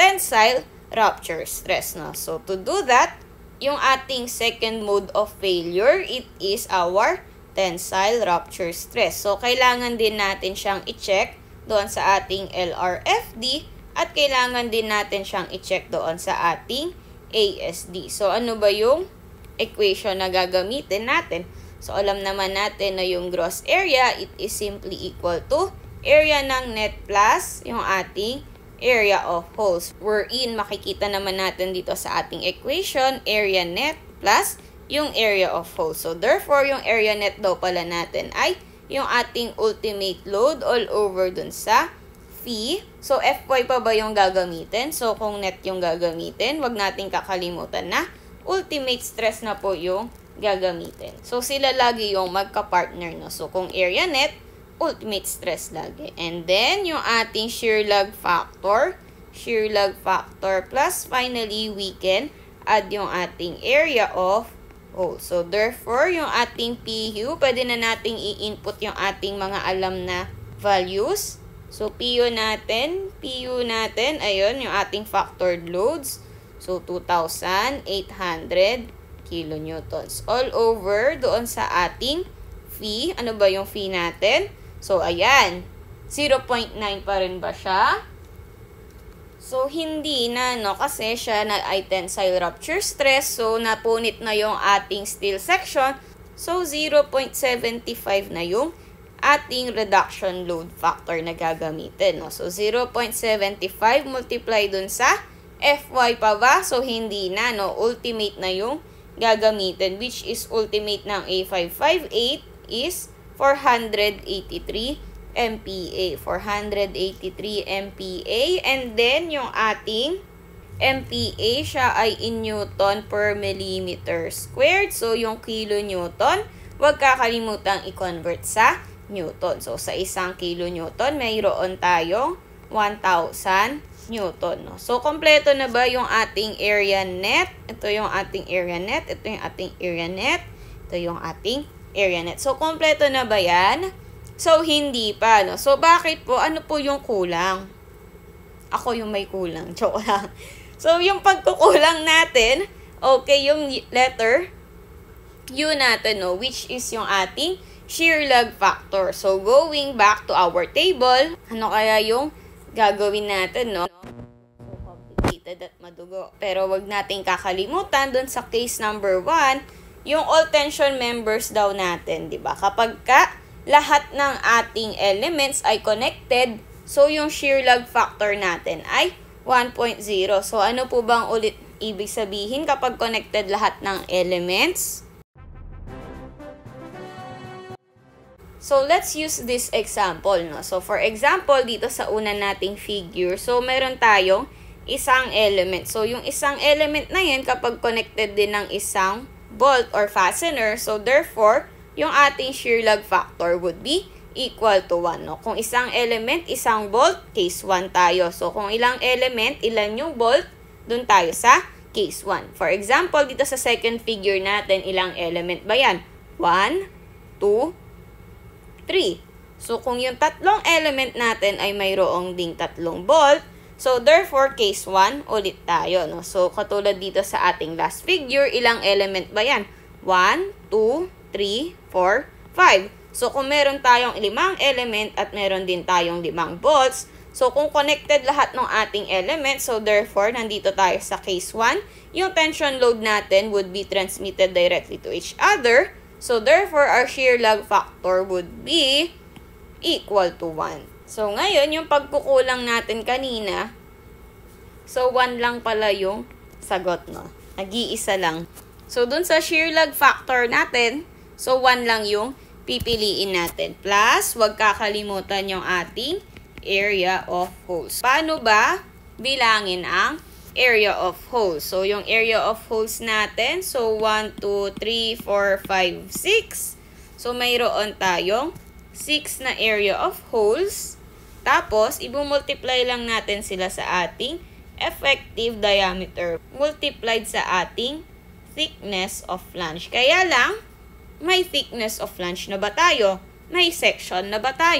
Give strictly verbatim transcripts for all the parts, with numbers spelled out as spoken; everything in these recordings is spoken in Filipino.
tensile rupture stress. No? So, to do that, yung ating second mode of failure, it is our tensile rupture stress. So, kailangan din natin siyang i-check doon sa ating L R F D at kailangan din natin siyang i-check doon sa ating A S D. So, ano ba yung equation na gagamitin natin? So, alam naman natin na yung gross area, it is simply equal to area ng net plus yung ating area of holes. Wherein, makikita naman natin dito sa ating equation, area net plus yung area of holes. So, therefore, yung area net daw pala natin ay yung ating ultimate load all over dun sa phi. So, F Y pa ba yung gagamitin? So, kung net yung gagamitin, wag nating kakalimutan na ultimate stress na po yung gagamitin. So, sila lagi yung magka-partner, no? So, kung area net, ultimate stress lagi. And then, yung ating shear log factor, shear log factor, plus finally, we can add yung ating area of hole. So, therefore, yung ating P U, pwede na nating i-input yung ating mga alam na values. So, P U natin, P U natin, ayun, yung ating factored loads. So, two thousand eight hundred kilonewtons. All over doon sa ating phi. Ano ba yung phi natin? So, ayan. zero point nine pa rin ba siya? So, hindi na, no? Kasi siya na ay tensile rupture stress. So, napunit na yung ating steel section. So, zero point seven five na yung ating reduction load factor na gagamitin, no? So, zero point seven five multiply dun sa F Y pa ba? So, hindi na, no? Ultimate na yung gagamitin, which is ultimate ng A five five eight is four hundred eighty-three M P A. four hundred eighty-three M P A. And then, yung ating M P A, siya ay in Newton per millimeter squared. So, yung kilonewton, huwag kakalimutan i-convert sa Newton. So, sa isang kilonewton, mayroon tayong one thousand Newton. No? So, kompleto na ba yung ating area net? Ito yung ating area net. Ito yung ating area net. Ito yung ating area net. So, kompleto na ba yan? So, hindi pa. No? So, bakit po? Ano po yung kulang? Ako yung may kulang. Joke lang. So, yung pagkukulang natin, okay, yung letter U natin, no? Which is yung ating shear log factor. So, going back to our table, ano kaya yung gagawin natin, no? So, complicated at madugo. Pero wag nating kakalimutan dun sa case number one, yung all tension members daw natin, di ba? Kapag ka lahat ng ating elements ay connected, so yung shear log factor natin ay one point zero. So, ano po bang ulit ibig sabihin kapag connected lahat ng elements? So, let's use this example, no? So, for example, dito sa una nating figure, so, meron tayong isang element. So, yung isang element na yan, kapag connected din ng isang bolt or fastener, so, therefore, yung ating shear log factor would be equal to one, no? Kung isang element, isang bolt, case one tayo. So, kung ilang element, ilan yung bolt, dun tayo sa case one. For example, dito sa second figure natin, ilang element ba yan? one, two, three. So, kung yung tatlong element natin ay mayroong ding tatlong bolt, so, therefore, case one, ulit tayo, no? So, katulad dito sa ating last figure, ilang element ba yan? one, two, three, four, five. So, kung meron tayong limang element at meron din tayong limang bolts, so, kung connected lahat ng ating element, so, therefore, nandito tayo sa case one, yung tension load natin would be transmitted directly to each other. So, therefore, our shear log factor would be equal to one. So, ngayon, yung pagkukulang natin kanina, so, one lang pala yung sagot, no? Nag-iisa lang. So, dun sa shear log factor natin, so, one lang yung pipiliin natin. Plus, huwag kakalimutan yung ating area of holes. Paano ba bilangin ang area of holes? So, yung area of holes natin, so, one, two, three, four, five, six. So, mayroon tayong six na area of holes. Tapos, i-multiply lang natin sila sa ating effective diameter multiplied sa ating thickness of flange. Kaya lang, may thickness of flange na ba tayo? May section na ba tayo?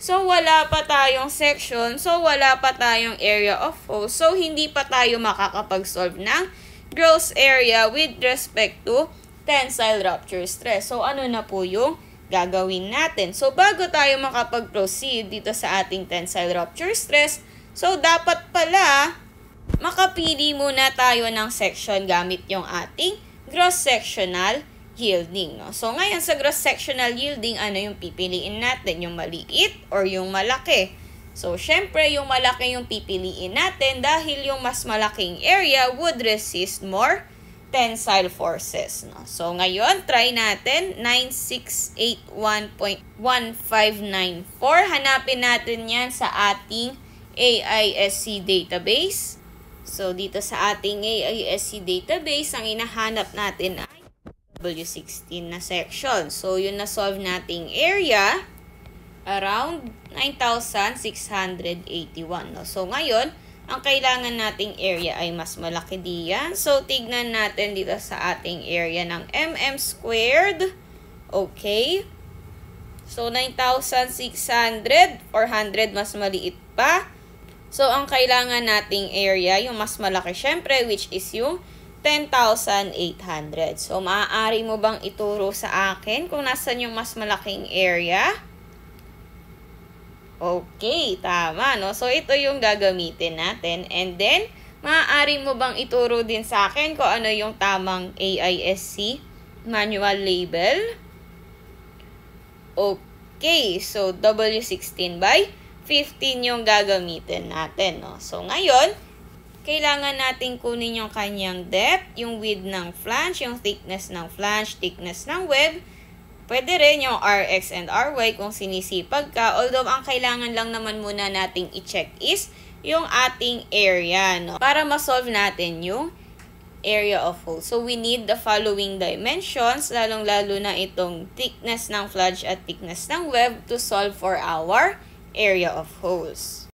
So, wala pa tayong section. So, wala pa tayong area of hole. So, hindi pa tayo makakapag-solve ng gross area with respect to tensile rupture stress. So, ano na po yung gagawin natin? So, bago tayo makapag-proceed dito sa ating tensile rupture stress, so, dapat pala makapili muna tayo ng section gamit yung ating cross-sectional yielding. No? So, ngayon sa cross-sectional yielding, ano yung pipiliin natin? Yung maliit or yung malaki? So, syempre, yung malaki yung pipiliin natin dahil yung mas malaking area would resist more tensile forces. No? So, ngayon, try natin nine six eight one point one five nine four. Hanapin natin yan sa ating A I S C database. So, dito sa ating A I S C database, ang inahanap natin ay W sixteen na section. So, yun na-solve nating area around nine thousand six hundred eighty-one. No? So, ngayon, ang kailangan nating area ay mas malaki diyan. So, tignan natin dito sa ating area ng mm squared. Okay. So, nine thousand six hundred, four hundred mas maliit pa. So, ang kailangan nating area, yung mas malaki syempre, which is yung ten thousand eight hundred. So, maaari mo bang ituro sa akin kung nasan yung mas malaking area? Okay, tama, no? So, ito yung gagamitin natin. And then, maaari mo bang ituro din sa akin kung ano yung tamang A I S C manual label? Okay, so W sixteen by fifteen yung gagamitin natin, no? So, ngayon, kailangan natin kunin yung kanyang depth, yung width ng flange, yung thickness ng flange, thickness ng web. Pwede rin yung R X and R Y kung sinisipag ka. Although, ang kailangan lang naman muna nating i-check is yung ating area, no? Para ma-solve natin yung area of hole. So, we need the following dimensions, lalong-lalo na itong thickness ng flange at thickness ng web to solve for our area of holes.